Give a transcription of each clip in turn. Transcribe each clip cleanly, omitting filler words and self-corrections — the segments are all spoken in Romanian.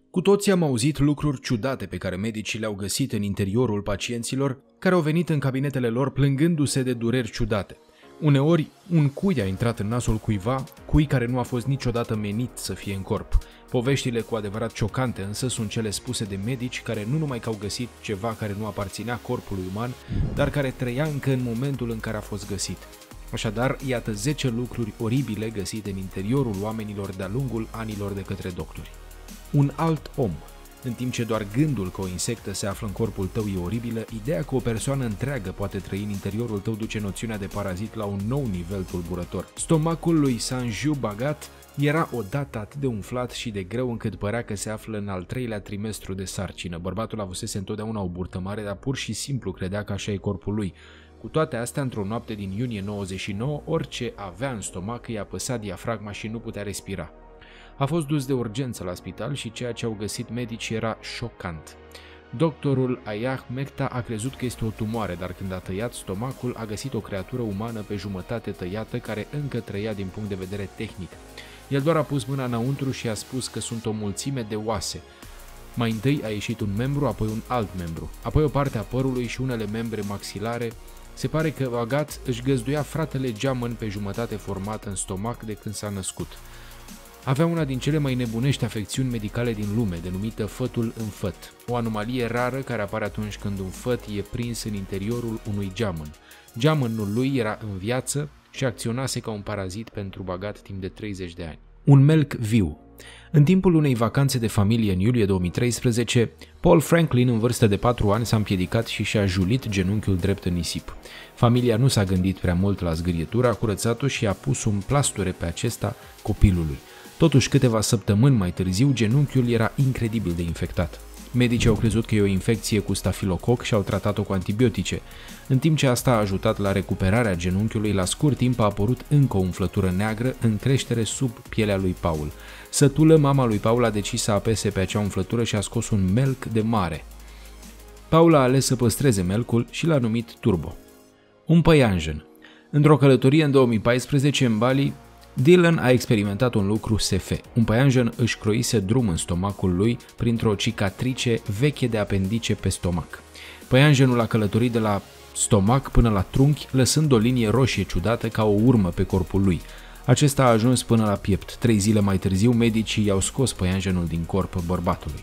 Cu toții am auzit lucruri ciudate pe care medicii le-au găsit în interiorul pacienților care au venit în cabinetele lor plângându-se de dureri ciudate. Uneori, un cui a intrat în nasul cuiva, cui care nu a fost niciodată menit să fie în corp. Poveștile cu adevărat șocante însă sunt cele spuse de medici care nu numai că au găsit ceva care nu aparținea corpului uman, dar care trăia încă în momentul în care a fost găsit. Așadar, iată 10 lucruri oribile găsite în interiorul oamenilor de-a lungul anilor de către doctori. Un alt om. În timp ce doar gândul că o insectă se află în corpul tău e oribilă, ideea că o persoană întreagă poate trăi în interiorul tău duce noțiunea de parazit la un nou nivel tulburător. Stomacul lui Sanju Bhagat era odată atât de umflat și de greu încât părea că se află în al 3-lea trimestru de sarcină. Bărbatul avusese întotdeauna o burtă mare, dar pur și simplu credea că așa e corpul lui. Cu toate astea, într-o noapte din iunie 99, orice avea în stomac îi apăsa diafragma și nu putea respira. A fost dus de urgență la spital și ceea ce au găsit medicii era șocant. Doctorul Ayah Mehta a crezut că este o tumoare, dar când a tăiat stomacul a găsit o creatură umană pe jumătate tăiată care încă trăia din punct de vedere tehnic. El doar a pus mâna înăuntru și a spus că sunt o mulțime de oase. Mai întâi a ieșit un membru, apoi un alt membru, apoi o parte a părului și unele membre maxilare. Se pare că Bhagat își găzduia fratele geamăn pe jumătate format în stomac de când s-a născut. Avea una din cele mai nebunești afecțiuni medicale din lume, denumită fătul în făt, o anomalie rară care apare atunci când un făt e prins în interiorul unui geamăn. Geamănul lui era în viață și acționase ca un parazit pentru Bhagat timp de 30 de ani. Un melc viu. În timpul unei vacanțe de familie în iulie 2013, Paul Franklin, în vârstă de 4 ani, s-a împiedicat și și-a julit genunchiul drept în nisip. Familia nu s-a gândit prea mult la zgârietură, a curățat-o și a pus un plasture pe acesta copilului. Totuși, câteva săptămâni mai târziu, genunchiul era incredibil de infectat. Medicii au crezut că e o infecție cu stafilococ și au tratat-o cu antibiotice. În timp ce asta a ajutat la recuperarea genunchiului, la scurt timp a apărut încă o umflătură neagră în creștere sub pielea lui Paul. Sătulă, mama lui Paul a decis să apese pe acea umflătură și a scos un melc de mare. Paul a ales să păstreze melcul și l-a numit Turbo. Un păianjen. Într-o călătorie în 2014 în Bali, Dylan a experimentat un lucru SF. Un păianjen își croise drum în stomacul lui printr-o cicatrice veche de apendice pe stomac. Păianjenul a călătorit de la stomac până la trunchi, lăsând o linie roșie ciudată ca o urmă pe corpul lui. Acesta a ajuns până la piept. 3 zile mai târziu, medicii i-au scos păianjenul din corp bărbatului.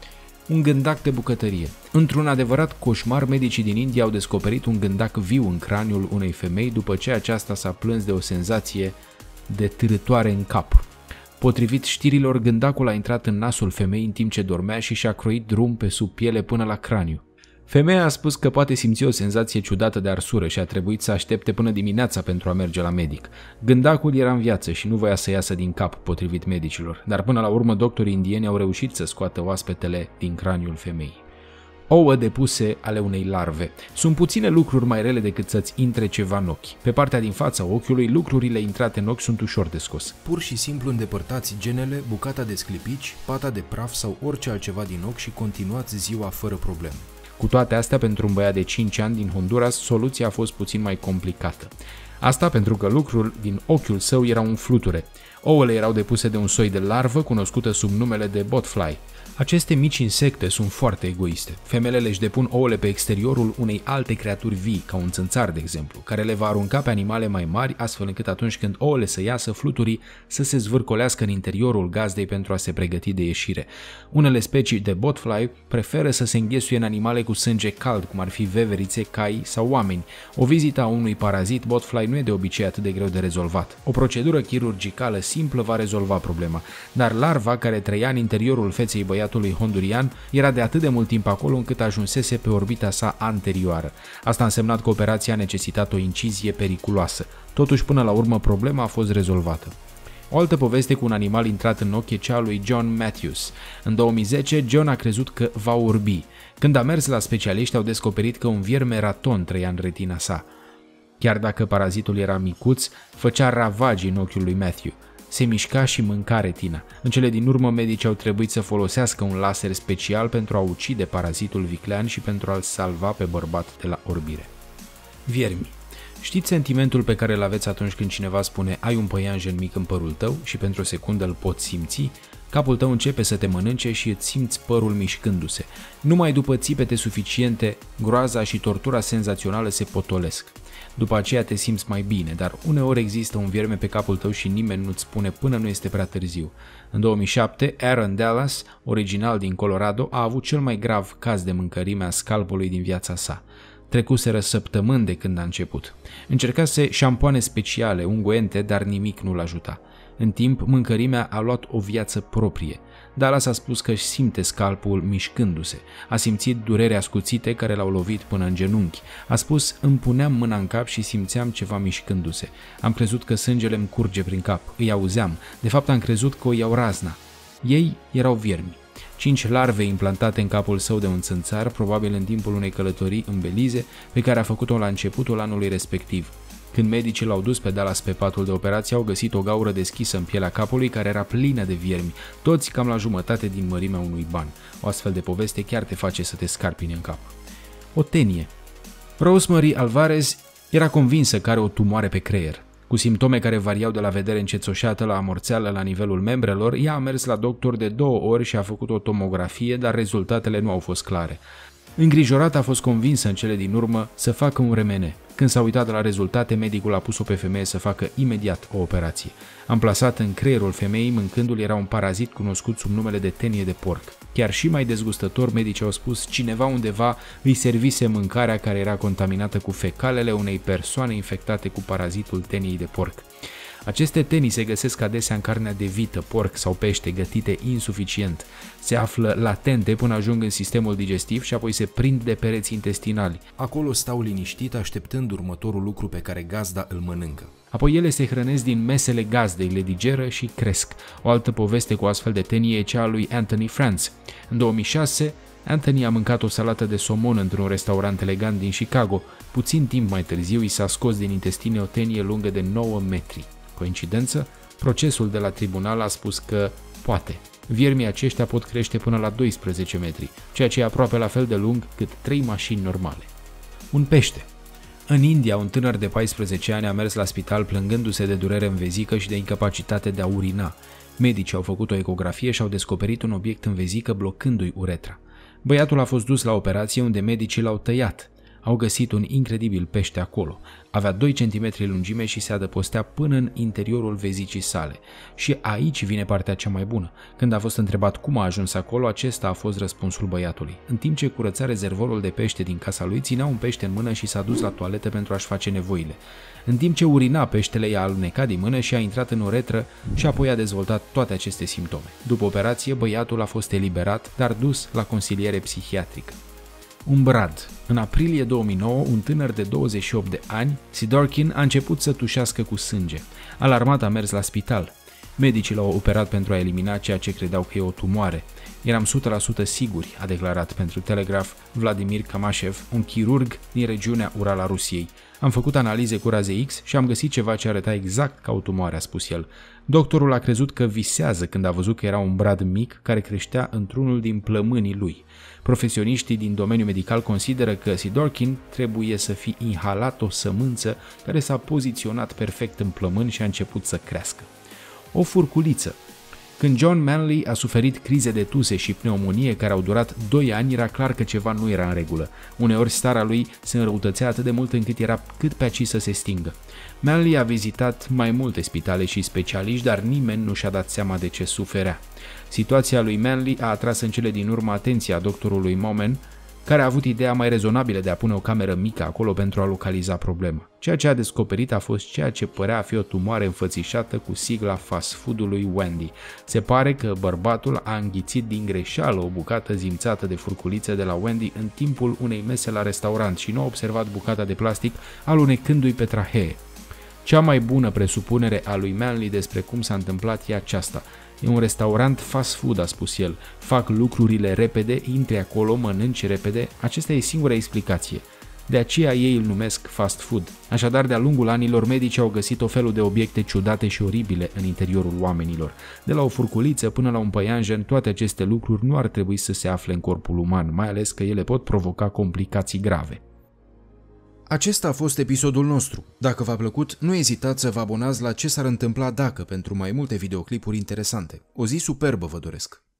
Un gândac de bucătărie. Într-un adevărat coșmar, medicii din India au descoperit un gândac viu în craniul unei femei după ce aceasta s-a plâns de o senzație de târătoare în cap. Potrivit știrilor, gândacul a intrat în nasul femeii în timp ce dormea și și-a croit drum pe sub piele până la craniu. Femeia a spus că poate simți o senzație ciudată de arsură și a trebuit să aștepte până dimineața pentru a merge la medic. Gândacul era în viață și nu voia să iasă din cap, potrivit medicilor, dar până la urmă doctorii indieni au reușit să scoată oaspetele din craniul femeii. Ouă depuse ale unei larve. Sunt puține lucruri mai rele decât să-ți intre ceva în ochi. Pe partea din fața ochiului, lucrurile intrate în ochi sunt ușor de scos. Pur și simplu îndepărtați genele, bucata de sclipici, pata de praf sau orice altceva din ochi și continuați ziua fără probleme. Cu toate astea, pentru un băiat de 5 ani din Honduras, soluția a fost puțin mai complicată. Asta pentru că lucrul din ochiul său era un fluture. Ouăle erau depuse de un soi de larvă cunoscută sub numele de botfly. Aceste mici insecte sunt foarte egoiste. Femelele își depun ouăle pe exteriorul unei alte creaturi vii, ca un țânțar, de exemplu, care le va arunca pe animale mai mari, astfel încât atunci când ouăle să iasă, fluturii să se zvârcolească în interiorul gazdei pentru a se pregăti de ieșire. Unele specii de botfly preferă să se înghesuie în animale cu sânge cald, cum ar fi veverițe, cai sau oameni. O vizită a unui parazit botfly nu e de obicei atât de greu de rezolvat. O procedură chirurgicală simplă va rezolva problema, dar larva care trăia în interiorul feței băiatului hondurian era de atât de mult timp acolo încât ajunsese pe orbita sa anterioară. Asta a însemnat că operația a necesitat o incizie periculoasă. Totuși, până la urmă, problema a fost rezolvată. O altă poveste cu un animal intrat în ochi e cea a lui John Matthews. În 2010, John a crezut că va orbi. Când a mers la specialiști, au descoperit că un vierme raton trăia în retina sa. Chiar dacă parazitul era micuț, făcea ravagii în ochiul lui Matthew. Se mișca și mânca retina. În cele din urmă, medicii au trebuit să folosească un laser special pentru a ucide parazitul viclean și pentru a-l salva pe bărbat de la orbire. Viermi. Știți sentimentul pe care îl aveți atunci când cineva spune ai un păianjen mic în părul tău și pentru o secundă îl poți simți? Capul tău începe să te mănânce și îți simți părul mișcându-se. Numai după țipete suficiente, groaza și tortura senzațională se potolesc. După aceea te simți mai bine, dar uneori există un vierme pe capul tău și nimeni nu-ți spune până nu este prea târziu. În 2007, Aaron Dallas, original din Colorado, a avut cel mai grav caz de mâncărime a scalpului din viața sa. Trecuseră săptămâni de când a început. Încercase șampoane speciale, unguente, dar nimic nu-l ajuta. În timp, mâncărimea a luat o viață proprie. Dallas a spus că își simte scalpul mișcându-se. A simțit durere ascuțite care l-au lovit până în genunchi. A spus, îmi puneam mâna în cap și simțeam ceva mișcându-se. Am crezut că sângele îmi curge prin cap. Îi auzeam. De fapt, am crezut că o iau razna. Ei erau viermi. 5 larve implantate în capul său de un țânțar, probabil în timpul unei călătorii în Belize, pe care a făcut-o la începutul anului respectiv. Când medicii l-au dus pe Dallas pe patul de operație, au găsit o gaură deschisă în pielea capului care era plină de viermi, toți cam la jumătate din mărimea unui ban. O astfel de poveste chiar te face să te scarpini în cap. O tenie. Rosemary Alvarez era convinsă că are o tumoare pe creier. Cu simptome care variau de la vedere încețoșată la amorțeală la nivelul membrelor, ea a mers la doctor de 2 ori și a făcut o tomografie, dar rezultatele nu au fost clare. Îngrijorată, a fost convinsă în cele din urmă să facă un remene. Când s-a uitat la rezultate, medicul a pus-o pe femeie să facă imediat o operație. Amplasat în creierul femeii, mâncându-l, era un parazit cunoscut sub numele de tenie de porc. Chiar și mai dezgustător, medicii au spus, cineva undeva îi servise mâncarea care era contaminată cu fecalele unei persoane infectate cu parazitul teniei de porc. Aceste tenii se găsesc adesea în carnea de vită, porc sau pește gătite insuficient. Se află latente până ajung în sistemul digestiv și apoi se prind de pereți intestinali. Acolo stau liniștit așteptând următorul lucru pe care gazda îl mănâncă. Apoi ele se hrănesc din mesele gazdei, le digeră și cresc. O altă poveste cu astfel de tenie e cea a lui Anthony Franz. În 2006, Anthony a mâncat o salată de somon într-un restaurant elegant din Chicago. Puțin timp mai târziu i s-a scos din intestine o tenie lungă de 9 metri. Coincidență? Procesul de la tribunal a spus că poate. Viermii aceștia pot crește până la 12 metri, ceea ce e aproape la fel de lung cât 3 mașini normale. Un pește. În India, un tânăr de 14 ani a mers la spital plângându-se de durere în vezică și de incapacitate de a urina. Medicii au făcut o ecografie și au descoperit un obiect în vezică blocându-i uretra. Băiatul a fost dus la operație unde medicii l-au tăiat. Au găsit un incredibil pește acolo. Avea 2 cm lungime și se adăpostea până în interiorul vezicii sale. Și aici vine partea cea mai bună. Când a fost întrebat cum a ajuns acolo, acesta a fost răspunsul băiatului. În timp ce curăța rezervorul de pește din casa lui, ținea un pește în mână și s-a dus la toaletă pentru a-și face nevoile. În timp ce urina, peștele i-a alunecat din mână și a intrat în uretră și apoi a dezvoltat toate aceste simptome. După operație, băiatul a fost eliberat, dar dus la consiliere psihiatrică. Un brad. În aprilie 2009, un tânăr de 28 de ani, Sidorkin, a început să tușească cu sânge. Alarmat, a mers la spital. Medicii l-au operat pentru a elimina ceea ce credeau că e o tumoare. Eram 100% siguri, a declarat pentru Telegraph Vladimir Kamashev, un chirurg din regiunea Ural a Rusiei. Am făcut analize cu raze X și am găsit ceva ce arăta exact ca o tumoare, a spus el. Doctorul a crezut că visează când a văzut că era un brad mic care creștea într-unul din plămânii lui. Profesioniștii din domeniul medical consideră că Sidorkin trebuie să fi inhalat o sămânță care s-a poziționat perfect în plămâni și a început să crească. O furculiță. Când John Manley a suferit crize de tuse și pneumonie care au durat 2 ani, era clar că ceva nu era în regulă. Uneori starea lui se înrăutățea atât de mult încât era cât pe aci să se stingă. Manley a vizitat mai multe spitale și specialiști, dar nimeni nu și-a dat seama de ce suferea. Situația lui Manley a atras în cele din urmă atenția doctorului Momen, care a avut ideea mai rezonabilă de a pune o cameră mică acolo pentru a localiza problema. Ceea ce a descoperit a fost ceea ce părea a fi o tumoare înfățișată cu sigla fast food-ului Wendy. Se pare că bărbatul a înghițit din greșeală o bucată zimțată de furculiță de la Wendy în timpul unei mese la restaurant și nu a observat bucata de plastic alunecându-i pe trahee. Cea mai bună presupunere a lui Manley despre cum s-a întâmplat e aceasta. E un restaurant fast food, a spus el. Fac lucrurile repede, intri acolo, mănânci repede. Acesta e singura explicație. De aceea ei îl numesc fast food. Așadar, de-a lungul anilor, medicii au găsit o felul de obiecte ciudate și oribile în interiorul oamenilor. De la o furculiță până la un păianjen, toate aceste lucruri nu ar trebui să se afle în corpul uman, mai ales că ele pot provoca complicații grave. Acesta a fost episodul nostru. Dacă v-a plăcut, nu ezitați să vă abonați la Ce s-ar întâmpla dacă pentru mai multe videoclipuri interesante. O zi superbă vă doresc!